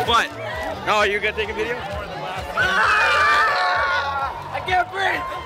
But, oh, you gonna take a video? I can't breathe!